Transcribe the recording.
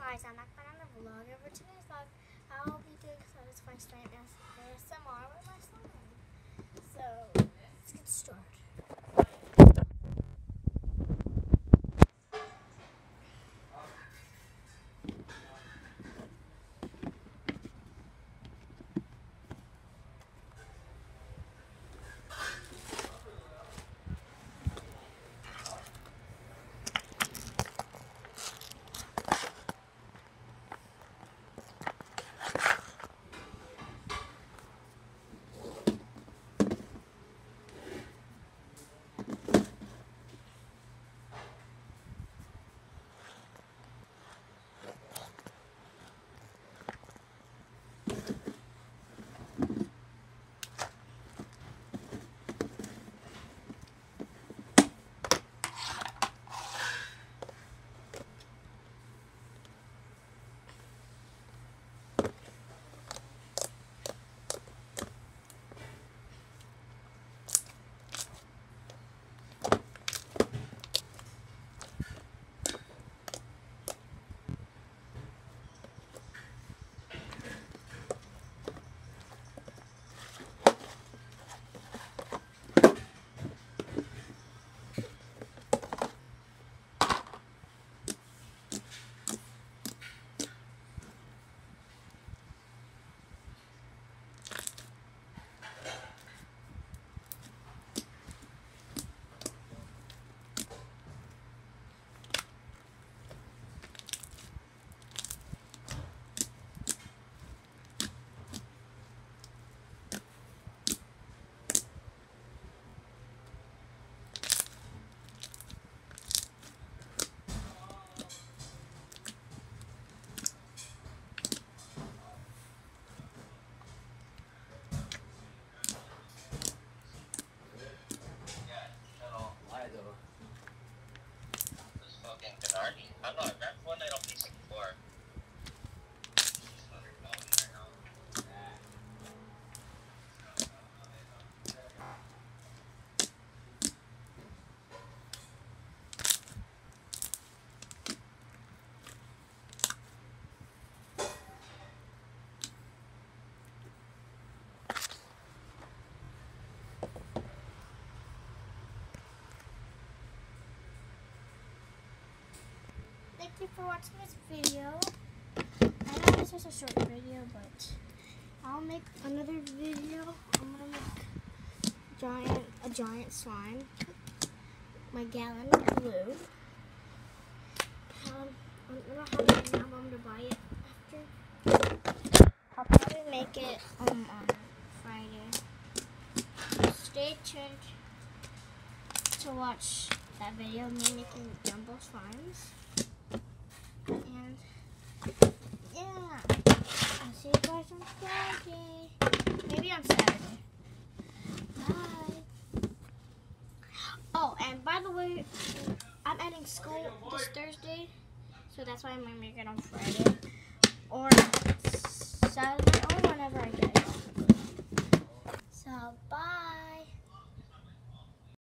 Guys, I'm back on the vlog. And for today's vlog, I'll be doing Satisfy Slime ASMR with my slime. So, let's get started. I'm not. That's one I don't piece it before. Thank you for watching this video. I know this is a short video, but I'll make another video. I'm gonna make a giant slime. My gallon of glue. I don't know how many now, but I'm gonna buy it after. I'll probably make it on Friday. Stay tuned to watch that video of me making jumbo slimes. And yeah, I'll see you guys on Friday. Maybe on Saturday. Bye. Oh, and by the way, I'm ending school this Thursday, so that's why I'm gonna make it on Friday or Saturday or whenever I get it. So bye.